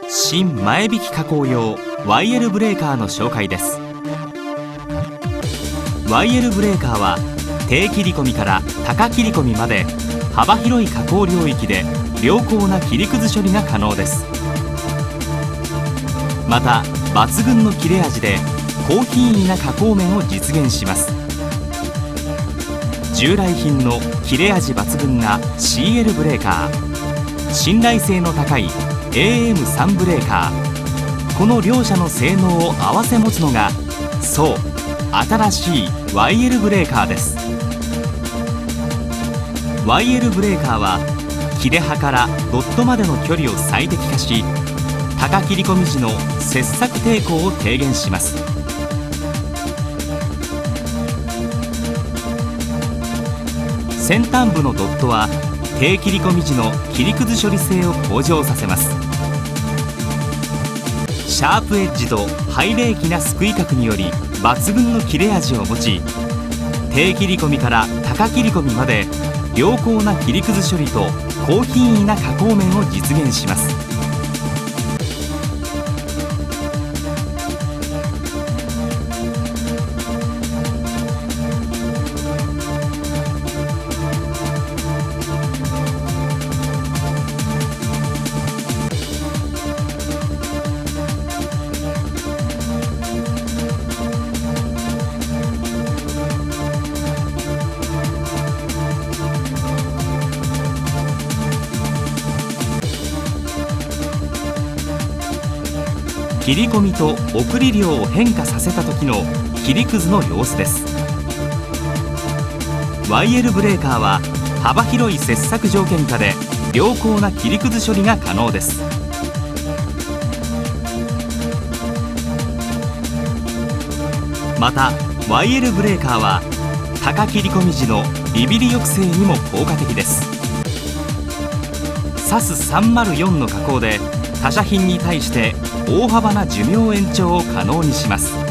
新前引き加工用 YL ブレーカーの紹介です。 YL ブレーカーは低切り込みから高切り込みまで幅広い加工領域で良好な切り崩処理が可能です。また抜群の切れ味で高品位な加工面を実現します。従来品の切れ味抜群な CL ブレーカー、信頼性の高い AM3 ブレーカー、この両者の性能を併せ持つのがそう新しい YL ブレーカーです。 YL ブレーカーは切れ刃からドットまでの距離を最適化し、高切り込み時の切削抵抗を低減します。先端部のドットは低切り込み時の切り崩処理性を向上させます。シャープエッジとハイ冷気なすくい角により抜群の切れ味を持ち、低切り込みから高切り込みまで良好な切り崩処理と高品位な加工面を実現します。切り込みと送り量を変化させた時の切りくずの様子です。 YL ブレーカーは幅広い切削条件下で良好な切りくず処理が可能です。また YL ブレーカーは高切り込み時のビビり抑制にも効果的です。 SAS304 の加工で他社品に対して大幅な寿命延長を可能にします。